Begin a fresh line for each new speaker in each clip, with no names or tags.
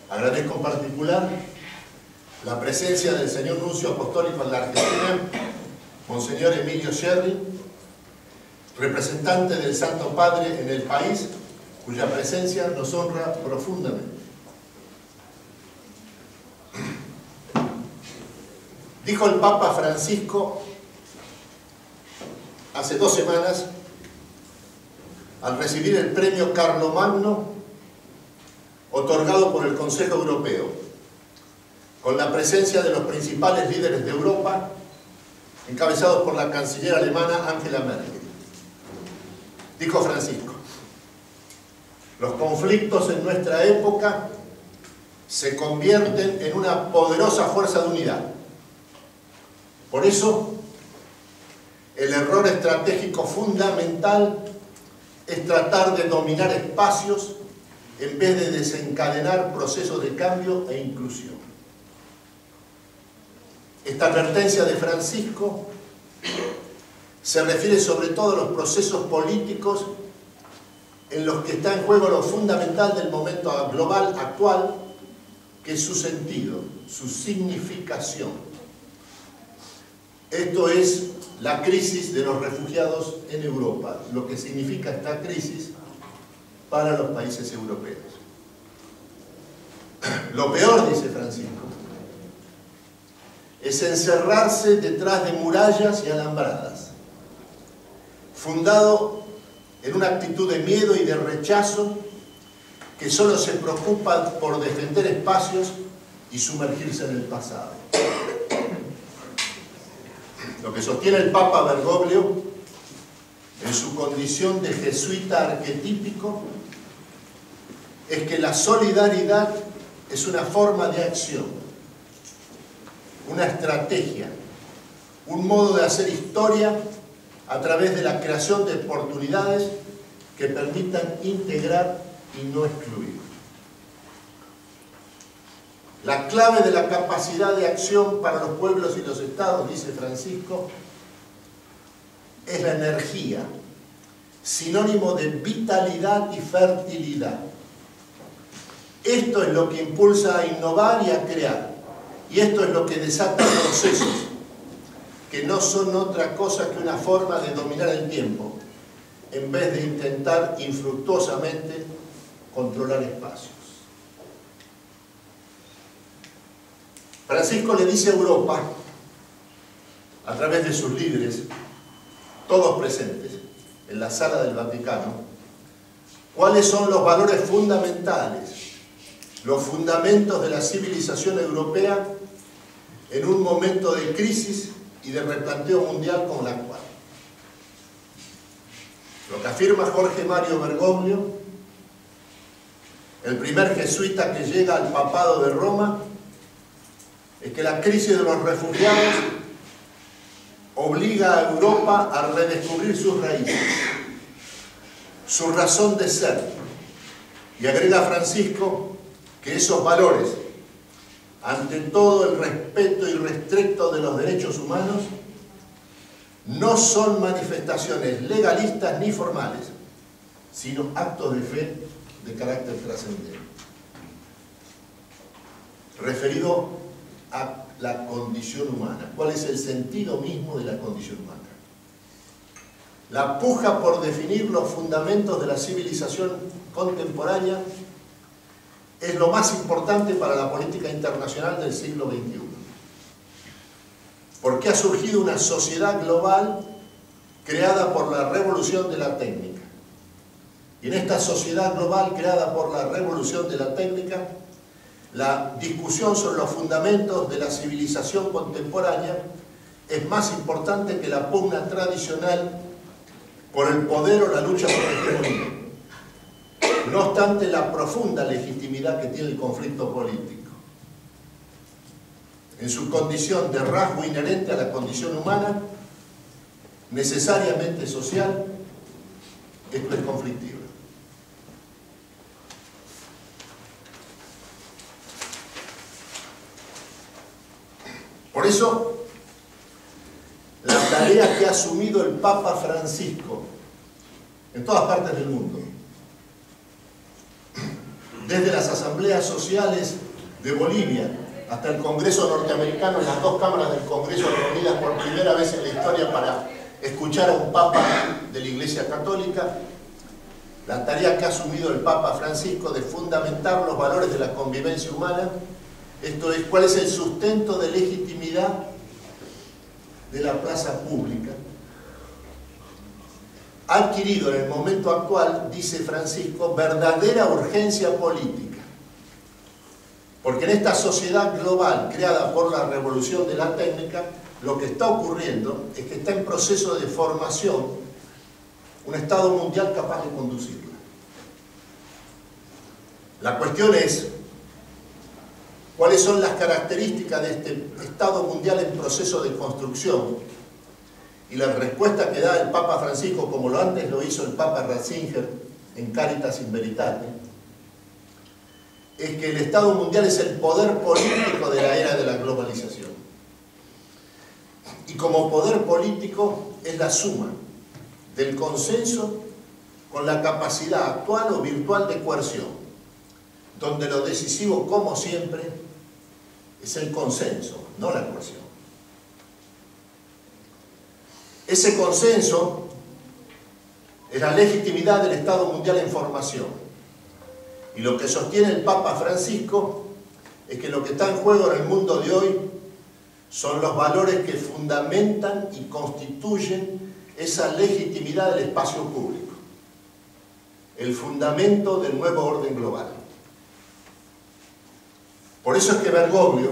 Agradezco en particular la presencia del señor Nuncio Apostólico en la Argentina, Monseñor Emilio Sherry, representante del Santo Padre en el país, cuya presencia nos honra profundamente. Dijo el Papa Francisco hace 2 semanas, al recibir el premio Carlomagno otorgado por el Consejo Europeo, con la presencia de los principales líderes de Europa, encabezados por la canciller alemana Angela Merkel. Dijo Francisco: los conflictos en nuestra época se convierten en una poderosa fuerza de unidad. Por eso, el error estratégico fundamental es tratar de dominar espacios en vez de desencadenar procesos de cambio e inclusión. Esta advertencia de Francisco se refiere sobre todo a los procesos políticos en los que está en juego lo fundamental del momento global actual, que es su sentido, su significación. Esto es la crisis de los refugiados en Europa, lo que significa esta crisis para los países europeos. Lo peor, dice Francisco, es encerrarse detrás de murallas y alambradas, fundado en una actitud de miedo y de rechazo que solo se preocupa por defender espacios y sumergirse en el pasado. Lo que sostiene el Papa Bergoglio, en su condición de jesuita arquetípico, es que la solidaridad es una forma de acción, una estrategia, un modo de hacer historia a través de la creación de oportunidades que permitan integrar y no excluir. La clave de la capacidad de acción para los pueblos y los estados, dice Francisco, es la energía, sinónimo de vitalidad y fertilidad. Esto es lo que impulsa a innovar y a crear. Y esto es lo que desata procesos que no son otra cosa que una forma de dominar el tiempo, en vez de intentar infructuosamente controlar espacios. Francisco le dice a Europa, a través de sus líderes, todos presentes en la sala del Vaticano, cuáles son los valores fundamentales, los fundamentos de la civilización europea en un momento de crisis y de replanteo mundial como el actual. Lo que afirma Jorge Mario Bergoglio, el primer jesuita que llega al papado de Roma, es que la crisis de los refugiados obliga a Europa a redescubrir sus raíces, su razón de ser. Y agrega Francisco que esos valores, ante todo el respeto irrestricto de los derechos humanos, no son manifestaciones legalistas ni formales, sino actos de fe de carácter trascendente. Referido a la condición humana. ¿Cuál es el sentido mismo de la condición humana? La puja por definir los fundamentos de la civilización contemporánea es lo más importante para la política internacional del siglo XXI. Porque ha surgido una sociedad global creada por la revolución de la técnica. Y en esta sociedad global creada por la revolución de la técnica, la discusión sobre los fundamentos de la civilización contemporánea es más importante que la pugna tradicional por el poder o la lucha por la hegemonía. No obstante la profunda legitimidad que tiene el conflicto político, en su condición de rasgo inherente a la condición humana, necesariamente social, esto es conflictivo. Por eso, la tarea que ha asumido el Papa Francisco en todas partes del mundo desde las asambleas sociales de Bolivia hasta el Congreso norteamericano, en las dos cámaras del Congreso reunidas por primera vez en la historia para escuchar a un Papa de la Iglesia Católica, la tarea que ha asumido el Papa Francisco de fundamentar los valores de la convivencia humana, esto es, cuál es el sustento de legitimidad de la plaza pública, ha adquirido en el momento actual, dice Francisco, verdadera urgencia política. Porque en esta sociedad global creada por la revolución de la técnica, lo que está ocurriendo es que está en proceso de formación un Estado mundial capaz de conducirla. La cuestión es, ¿cuáles son las características de este Estado mundial en proceso de construcción? Y la respuesta que da el Papa Francisco, como lo antes lo hizo el Papa Ratzinger en Caritas in Veritate, es que el Estado mundial es el poder político de la era de la globalización. Y como poder político es la suma del consenso con la capacidad actual o virtual de coerción, donde lo decisivo, como siempre, es el consenso, no la coerción. Ese consenso es la legitimidad del Estado mundial en formación. Y lo que sostiene el Papa Francisco es que lo que está en juego en el mundo de hoy son los valores que fundamentan y constituyen esa legitimidad del espacio público, el fundamento del nuevo orden global. Por eso es que Bergoglio,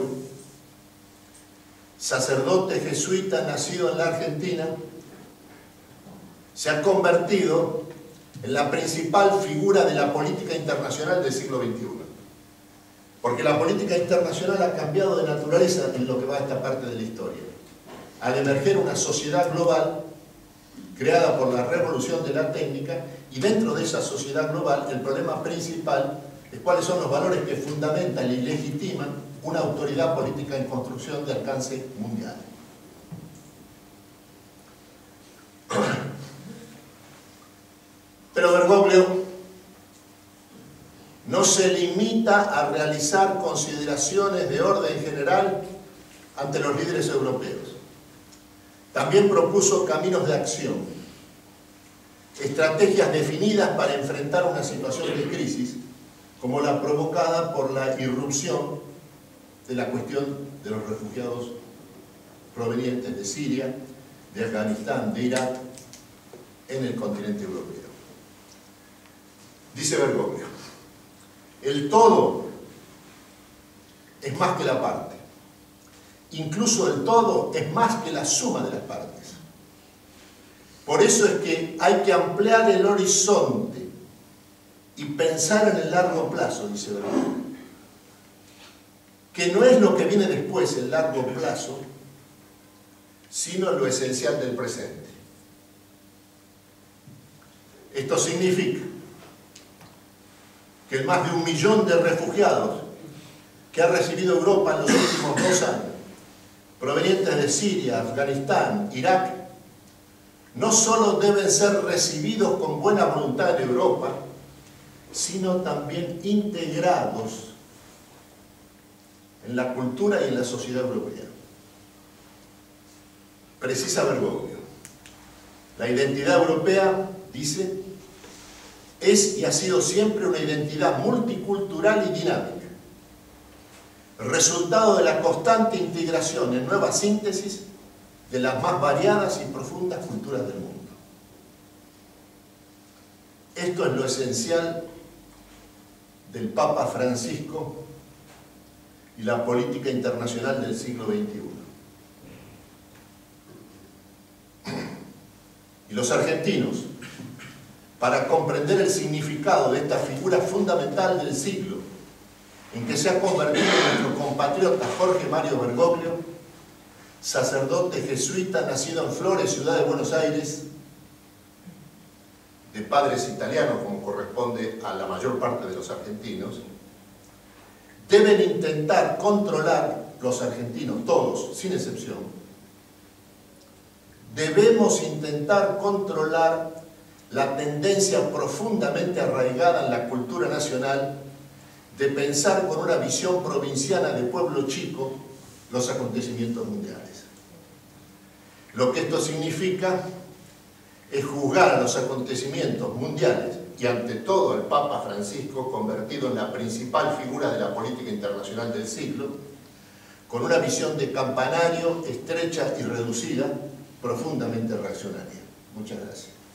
sacerdote jesuita nacido en la Argentina, se ha convertido en la principal figura de la política internacional del siglo XXI. Porque la política internacional ha cambiado de naturaleza en lo que va a esta parte de la historia. Al emerger una sociedad global creada por la revolución de la técnica, y dentro de esa sociedad global el problema principal es cuáles son los valores que fundamentan y legitiman una autoridad política en construcción de alcance mundial. Pero Bergoglio no se limita a realizar consideraciones de orden general ante los líderes europeos. También propuso caminos de acción, estrategias definidas para enfrentar una situación de crisis como la provocada por la irrupción de la cuestión de los refugiados provenientes de Siria, de Afganistán, de Irak, en el continente europeo. Dice Bergoglio, el todo es más que la parte. Incluso el todo es más que la suma de las partes. Por eso es que hay que ampliar el horizonte y pensar en el largo plazo, dice Bergoglio. Que no es lo que viene después, el largo plazo, sino lo esencial del presente. Esto significa que el más de 1 millón de refugiados que ha recibido Europa en los últimos 2 años, provenientes de Siria, Afganistán, Irak, no solo deben ser recibidos con buena voluntad en Europa, sino también integrados en la cultura y en la sociedad europea. Precisa Bergoglio. La identidad europea, dice, es y ha sido siempre una identidad multicultural y dinámica, resultado de la constante integración en nueva síntesis de las más variadas y profundas culturas del mundo. Esto es lo esencial del Papa Francisco y la política internacional del siglo XXI. Y los argentinos, para comprender el significado de esta figura fundamental del siglo en que se ha convertido nuestro compatriota Jorge Mario Bergoglio, sacerdote jesuita nacido en Flores, ciudad de Buenos Aires, de padres italianos, como corresponde a la mayor parte de los argentinos, deben intentar controlar, los argentinos, todos, sin excepción, debemos intentar controlar la tendencia profundamente arraigada en la cultura nacional de pensar con una visión provinciana de pueblo chico los acontecimientos mundiales. Lo que esto significa es juzgar a los acontecimientos mundiales y ante todo al Papa Francisco, convertido en la principal figura de la política internacional del siglo, con una visión de campanario estrecha y reducida, profundamente reaccionaria. Muchas gracias.